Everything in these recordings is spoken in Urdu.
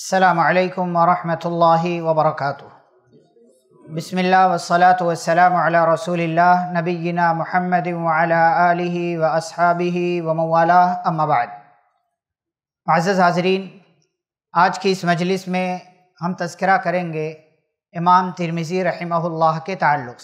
السلام علیکم ورحمۃ اللہ وبرکاتہ۔ بسم اللہ والصلاة والسلام علی رسول اللہ نبینا محمد وعلی آلہ واصحابہ ومن والاه، اما بعد۔ معزز حاضرین، آج کی اس مجلس میں ہم تذکرہ کریں گے امام ترمذی رحمہ اللہ کے تعلق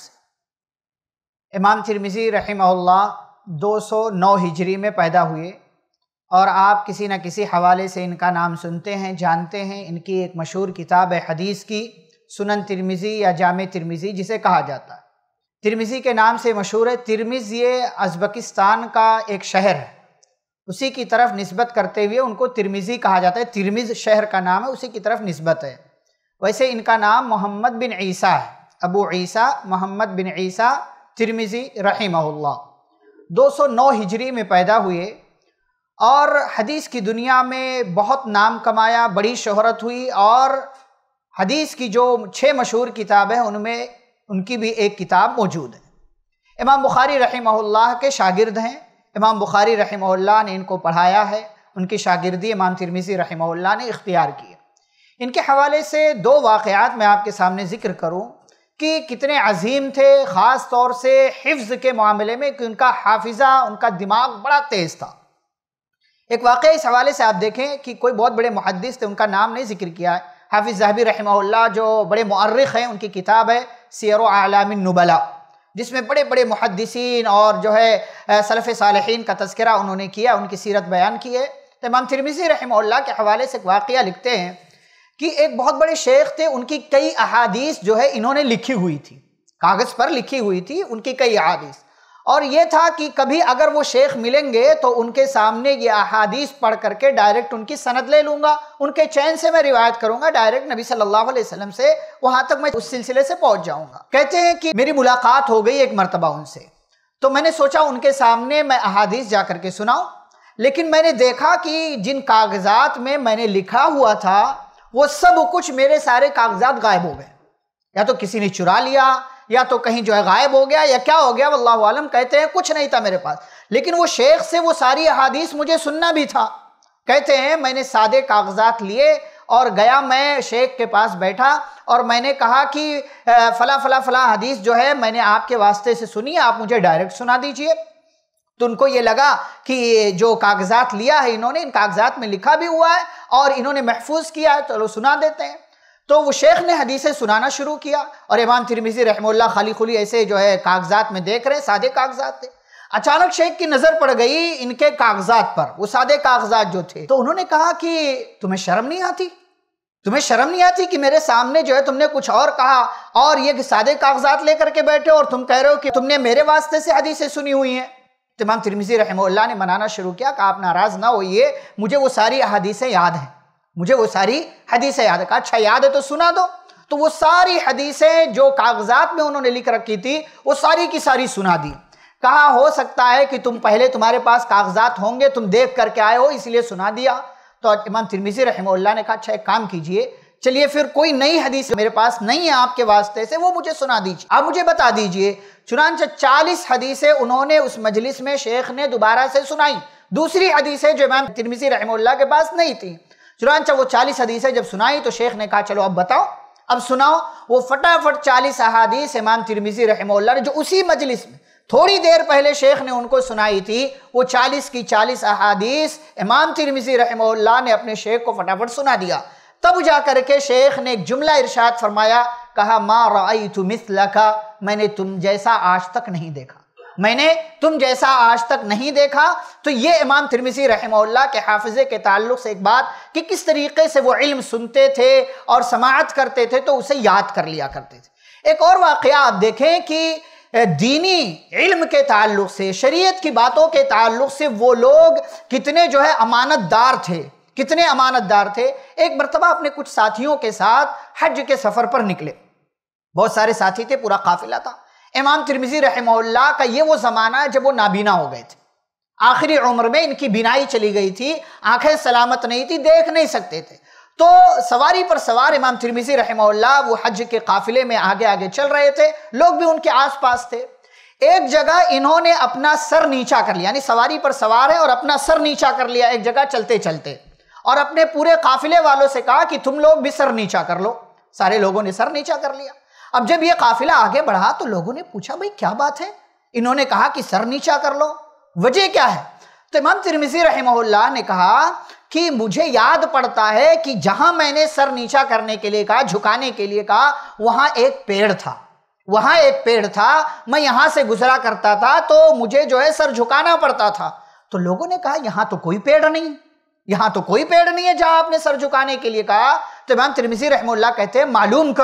سے۔ امام ترمذی رحمہ اللہ 209 ہجری میں پیدا ہوئے اور آپ کسی نہ کسی حوالے سے ان کا نام سنتے ہیں، جانتے ہیں۔ ان کی ایک مشہور کتاب ہے حدیث کی، سنن ترمذی یا جامع ترمذی جسے کہا جاتا ہے۔ ترمذی کے نام سے مشہور ہے۔ ترمذ یہ ازبکستان کا ایک شہر ہے، اسی کی طرف نسبت کرتے ہوئے ان کو ترمذی کہا جاتا ہے۔ ترمذ شہر کا نام ہے، اسی کی طرف نسبت ہے۔ ویسے ان کا نام محمد بن عیسیٰ ہے، ابو عیسیٰ محمد بن عیسیٰ ترمذی رحمہ اللہ۔ 209 ہجری میں پیدا ہوئے اور حدیث کی دنیا میں بہت نام کمایا، بڑی شہرت ہوئی، اور حدیث کی جو 6 مشہور کتابیں ہیں ان میں ان کی بھی ایک کتاب موجود ہے۔ امام بخاری رحمہ اللہ کے شاگرد ہیں۔ امام بخاری رحمہ اللہ نے ان کو پڑھایا ہے، ان کی شاگردی امام ترمذی رحمہ اللہ نے اختیار کی ہے۔ ان کے حوالے سے 2 واقعات میں آپ کے سامنے ذکر کروں کہ کتنے عظیم تھے، خاص طور سے حفظ کے معاملے میں، کہ ان کا حافظہ، ان کا دماغ بڑا تیز تھا۔ ایک واقعہ اس حوالے سے آپ دیکھیں کہ کوئی بہت بڑے محدث تھے، ان کا نام نہیں ذکر کیا ہے، حافظ ذہبی رحمہ اللہ جو بڑے مؤرخ ہیں، ان کی کتاب ہے سیر اعلام النبلاء، جس میں بڑے بڑے محدثین اور جو ہے سلف صالحین کا تذکرہ انہوں نے کیا، ان کی سیرت بیان کی ہے۔ تو امام ترمذی رحمہ اللہ کے حوالے سے ایک واقعہ لکھتے ہیں کہ ایک بہت بڑے شیخ تھے، ان کی کئی احادیث جو ہے انہوں نے لکھی ہوئی تھی، کاغذ پر لکھی ہوئی تھی ان کی کئی احادیث، اور یہ تھا کہ کبھی اگر وہ شیخ ملیں گے تو ان کے سامنے یہ احادیث پڑھ کر کے ڈائریکٹ ان کی سند لے لوں گا، ان کے چین سے میں روایت کروں گا، ڈائریکٹ نبی صلی اللہ علیہ وسلم سے وہاں تک میں اس سلسلے سے پہنچ جاؤں گا۔ کہتے ہیں کہ میری ملاقات ہو گئی ایک مرتبہ ان سے، تو میں نے سوچا ان کے سامنے میں احادیث جا کر کے سناؤں، لیکن میں نے دیکھا کہ جن کاغذات میں میں نے لکھا ہوا تھا وہ سب کچھ میرے سارے کاغذات غائب ہو گئے، یا تو کسی نے چرا لیا، یا تو کہیں جو ہے غائب ہو گیا، یا کیا ہو گیا واللہ عالم۔ کہتے ہیں کچھ نہیں تھا میرے پاس، لیکن وہ شیخ سے وہ ساری احادیث مجھے سننا بھی تھا۔ کہتے ہیں میں نے سادے کاغذات لیے اور گیا، میں شیخ کے پاس بیٹھا اور میں نے کہا کہ فلاں فلاں فلاں حدیث جو ہے میں نے آپ کے واسطے سے سنی، آپ مجھے ڈائریکٹ سنا دیجئے۔ تو ان کو یہ لگا کہ جو کاغذات لیا ہے انہوں نے، ان کاغذات میں لکھا بھی ہوا ہے اور انہوں نے محفوظ کیا ہے، چلو سنا دیتے ہیں۔ تو وہ شیخ نے حدیثیں سنانا شروع کیا، اور امام ترمذی رحمہ اللہ خالی خلی ایسے جو ہے کاغذات میں دیکھ رہے، سادے کاغذات تھے۔ اچانک شیخ کی نظر پڑ گئی ان کے کاغذات پر، وہ سادے کاغذات جو تھے۔ تو انہوں نے کہا کہ تمہیں شرم نہیں آتی؟ تمہیں شرم نہیں آتی کہ میرے سامنے جو ہے تم نے کچھ اور کہا، اور یہ سادے کاغذات لے کر کے بیٹھے اور تم کہہ رہے ہو کہ تم نے میرے واسطے سے حدیثیں سنی ہوئی ہیں؟ تو امام ترمذی رحمہ اللہ نے منانا شروع کیا کہ آپ ناراض نہ ہوئیے، مجھے وہ ساری احادیثیں یاد ہیں، مجھے وہ ساری حدیثیں یاد ہے۔ کہا اچھا یاد ہے تو سنا دو۔ تو وہ ساری حدیثیں جو کاغذات میں انہوں نے لکھ رکھی تھی وہ ساری کی ساری سنا دی۔ کہا ہو سکتا ہے کہ تم پہلے تمہارے پاس کاغذات ہوں گے، تم دیکھ کر کے آئے ہو اس لیے سنا دیا۔ تو امام ترمذی رحمہ اللہ نے کہا اچھا ایک کام کیجئے، چلیے پھر کوئی نئی حدیث میرے پاس نہیں ہے آپ کے واسطے سے، وہ مجھے سنا دیجئے، آپ مجھے بتا دیجئے۔ چنانچہ 40 حدیثیں انہوں نے اس مجلس میں شیخ نے دوبارہ سے سنائی، دوسری حدیثیں جو امام ترمذی رحمہ اللہ کے پاس نہیں تھی۔ چنانچہ وہ 40 حدیثیں جب سنائی تو شیخ نے کہا چلو اب بتاؤ، اب سناؤ۔ وہ فٹافٹ 40 احادیث امام ترمذی رحمہ اللہ نے جو اسی مجلس میں تھوڑی دیر پہلے شیخ نے ان کو سنائی تھی، وہ 40 کی 40 احادیث امام ترمذی رحمہ اللہ نے اپنے شیخ کو فٹافٹ سنا دیا۔ تب جا کر کے شیخ نے ایک جملہ ارشاد فرمایا، کہا ما رأیت مثلک، میں نے تم جیسا آج تک نہیں دیکھا، میں نے تم جیسا آج تک نہیں دیکھا۔ تو یہ امام ترمذی رحمہ اللہ کے حافظے کے تعلق سے ایک بات کہ کس طریقے سے وہ علم سنتے تھے اور سماعت کرتے تھے تو اسے یاد کر لیا کرتے تھے۔ ایک اور واقعہ آپ دیکھیں کہ دینی علم کے تعلق سے، شریعت کی باتوں کے تعلق سے وہ لوگ کتنے جو ہے امانت دار تھے، کتنے امانت دار تھے۔ ایک مرتبہ اپنے کچھ ساتھیوں کے ساتھ حج کے سفر پر نکلے، بہت سارے ساتھی تھے، پورا قافلہ تھا۔ امام ترمذی رحمہ اللہ کا یہ وہ زمانہ ہے جب وہ نابینا ہو گئے تھے، آخری عمر میں ان کی بینائی چلی گئی تھی، آنکھیں سلامت نہیں تھی، دیکھ نہیں سکتے تھے۔ تو سواری پر سوار امام ترمذی رحمہ اللہ وہ حج کے قافلے میں آگے آگے چل رہے تھے، لوگ بھی ان کے آس پاس تھے۔ ایک جگہ انہوں نے اپنا سر نیچا کر لیا، یعنی سواری پر سوار ہے اور اپنا سر نیچا کر لیا ایک جگہ چلتے چلتے، اور اپنے پورے قافلے والوں سے کہا کہ تم لوگ بھی سر نیچا کر لو۔ سارے لوگوں نے سر نیچا کر لیا۔ اب جب یہ قافلہ آگے بڑھا تو لوگوں نے پوچھا بھئی کیا بات ہے، انہوں نے کہا کہ سر نیچا کر لو، وجہ کیا ہے؟ تو امام ترمذی رحمہ اللہ نے کہا کہ مجھے یاد پڑتا ہے کہ جہاں میں نے سر نیچا کرنے کے لیے کہا، جھکانے کے لیے کہا، وہاں ایک پیڑ تھا، میں یہاں سے گزرا کرتا تھا تو مجھے جو ہے سر جھکانا پڑتا تھا۔ تو لوگوں نے کہا یہاں تو کوئی پیڑ نہیں ہے جہاں آپ نے سر جھکانے کے لیے کہا۔ تو امام ترمذی رحمہ اللہ کہتے ہیں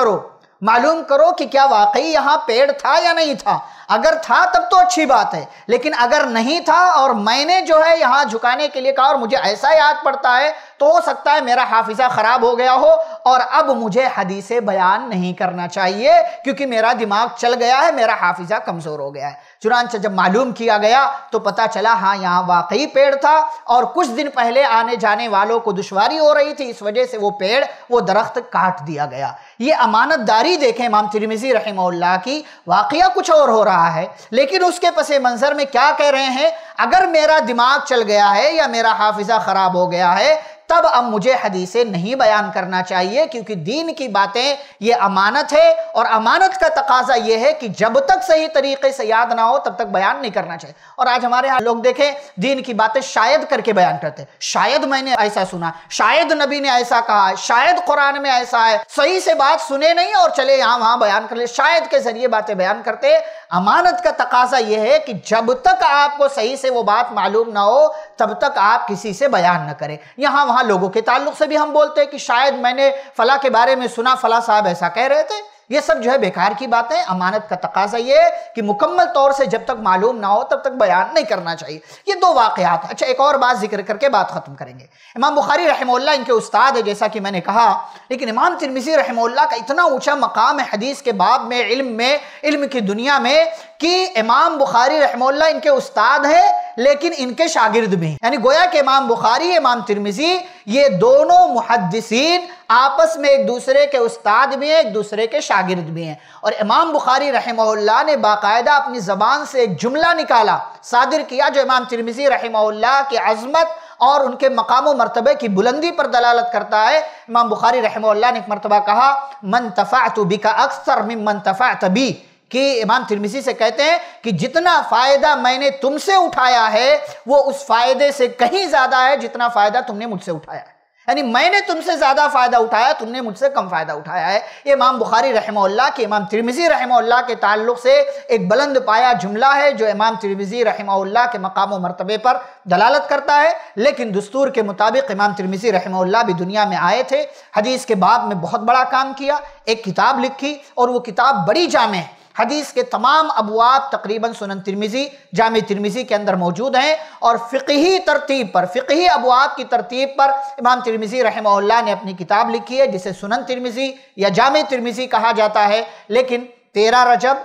معلوم کرو کہ کیا واقعی یہاں پیڑ تھا یا نہیں تھا۔ اگر تھا تب تو اچھی بات ہے، لیکن اگر نہیں تھا اور میں نے جو ہے یہاں جھکانے کے لیے کہا اور مجھے ایسا یاد پڑتا ہے تو ہو سکتا ہے میرا حافظہ خراب ہو گیا ہو اور اب مجھے حدیث بیان نہیں کرنا چاہیے کیونکہ میرا دماغ چل گیا ہے، میرا حافظہ کمزور ہو گیا ہے۔ چنانچہ جب معلوم کیا گیا تو پتہ چلا ہاں یہاں واقعی پیڑ تھا اور کچھ دن پہلے آنے جانے والوں کو دشواری ہو رہی تھی، اس وجہ سے وہ درخت کاٹ دیا گیا۔ یہ امانت داری دیکھیں امام ترمذی رحمہ اللہ کی، واقعہ کچھ اور ہو رہا ہے لیکن اس کے پس منظر میں کیا کہہ رہے ہیں، اگر میرا دماغ چل گیا ہے یا میرا حافظہ خراب ہو گیا ہے تب اب مجھے حدیثیں نہیں بیان کرنا چاہیے کیونکہ دین کی باتیں یہ امانت ہے اور امانت کا تقاضا یہ ہے کہ جب تک صحیح طریقے سے یاد نہ ہو تب تک بیان نہیں کرنا چاہیے۔ اور آج ہمارے ہاں لوگ دیکھیں دین کی باتیں شاید کر کے بیان کرتے ہیں، شاید میں نے ایسا سنا، شاید نبی نے ایسا کہا، شاید قرآن میں ایسا ہے، صحیح سے بات سنے نہیں اور چلے یہاں وہاں بیان کر لے، شاید کے ذریعے باتیں بیان کرتے۔ امانت کا تقاضا یہ ہے کہ جب تک آپ کو صحیح سے وہ بات معلوم نہ ہو تب تک آپ کسی سے بیان نہ کریں۔ یہاں وہاں لوگوں کے تعلق سے بھی ہم بولتے ہیں کہ شاید میں نے فلاں کے بارے میں سنا، فلاں صاحب ایسا کہہ رہے تھے، یہ سب جو ہے بیکار کی باتیں۔ امانت کا تقاضا یہ ہے کہ مکمل طور سے جب تک معلوم نہ ہو تب تک بیان نہیں کرنا چاہیے۔ یہ دو واقعات ہیں۔ اچھا ایک اور بات ذکر کر کے بات ختم کریں گے۔ امام بخاری رحمہ اللہ ان کے استاد ہے جیسا کہ میں نے کہا، لیکن امام ترمذی رحمہ اللہ کا اتنا اونچا مقام ہے حدیث کے باب میں، علم کی دنیا میں، کہ امام بخاری رحمہ اللہ ان کے استاد ہیں لیکن ان کے شاگرد بھی ہیں، یعنی گویا کہ امام بخاری امام ترمذی یہ دونوں محدثین آپس میں ایک دوسرے کے استاد بھی ہیں، ایک دوسرے کے شاگرد بھی ہیں۔ اور امام بخاری رحمہ اللہ نے باقاعدہ اپنی زبان سے ایک جملہ نکالا، صادر کیا، جو امام ترمذی رحمہ اللہ کی عظمت اور ان کے مقام و مرتبے کی بلندی پر دلالت کرتا ہے۔ امام بخاری رحمہ اللہ نے ایک مرتبہ کہا من تفعت بک اکثر ممن تفعت بی، کہ امام ترمذی سے کہتے ہیں کہ جتنا فائدہ میں نے تم سے اٹھایا ہے وہ اس فائدے سے کہیں زیادہ ہے جتنا فائدہ تم نے مجھ سے اٹھایا ہے، یعنی میں نے تم سے زیادہ فائدہ اٹھایا، تم نے مجھ سے کم فائدہ اٹھایا ہے۔ یہ امام بخاری رحمہ اللہ کے امام ترمذی رحمہ اللہ کے تعلق سے ایک بلند پایا جملہ ہے جو امام ترمذی رحمہ اللہ کے مقام و مرتبے پر دلالت کرتا ہے۔ لیکن دستور کے مطابق امام ترمذی رحمہ اللہ بھی دنیا میں آئے تھے، حدیث کے باب میں بہت بڑا کام کیا، ایک کتاب لکھی اور وہ کتاب بڑی جامع ہے، حدیث کے تمام ابواب تقریباً سنن ترمذی، جامع ترمذی کے اندر موجود ہیں، اور فقہی ترتیب پر، فقہی ابواب کی ترتیب پر امام ترمذی رحمہ اللہ نے اپنی کتاب لکھی ہے جسے سنن ترمذی یا جامع ترمذی کہا جاتا ہے۔ لیکن 13 رجب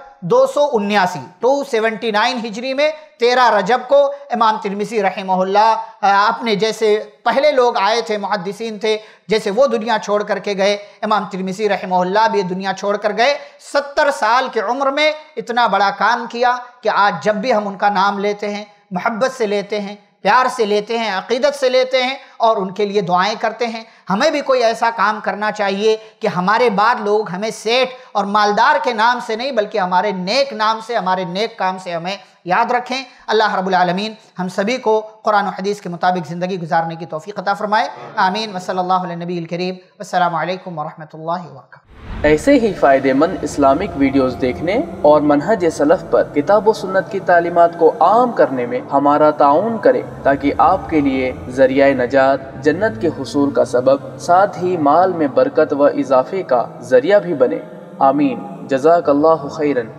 279 ہجری میں 13 رجب کو امام ترمذی رحمہ اللہ اپنے جیسے پہلے لوگ آئے تھے، محدثین تھے، جیسے وہ دنیا چھوڑ کر کے گئے، امام ترمذی رحمہ اللہ بھی دنیا چھوڑ کر گئے۔ 70 سال کی عمر میں اتنا بڑا کام کیا کہ آج جب بھی ہم ان کا نام لیتے ہیں محبت سے لیتے ہیں، پیار سے لیتے ہیں، عقیدت سے لیتے ہیں اور ان کے لیے دعائیں کرتے ہیں۔ ہمیں بھی کوئی ایسا کام کرنا چاہیے کہ ہمارے بعد لوگ ہمیں سیٹھ اور مالدار کے نام سے نہیں بلکہ ہمارے نیک نام سے، ہمارے نیک کام سے ہمیں یاد رکھیں۔ اللہ رب العالمین ہم سبھی کو قرآن و حدیث کے مطابق زندگی گزارنے کی توفیق عطا فرمائے، آمین۔ وصلی اللہ علیہ نبی الکریم، والسلام علیکم ورحمۃ اللہ وبرکاتہ۔ ایسے ہی فائدہ مند اسلامک ویڈیوز دیکھنے اور منہج سلف پر کتاب و سنت کی تعلیمات کو عام کرنے میں ہمارا تعاون کریں تاکہ آپ کے لیے ذریعہ نجات، جنت کے حصول کا سبب، ساتھ ہی مال میں برکت و اضافے کا ذریعہ بھی بنے، آمین۔ جزاک اللہ خیرن۔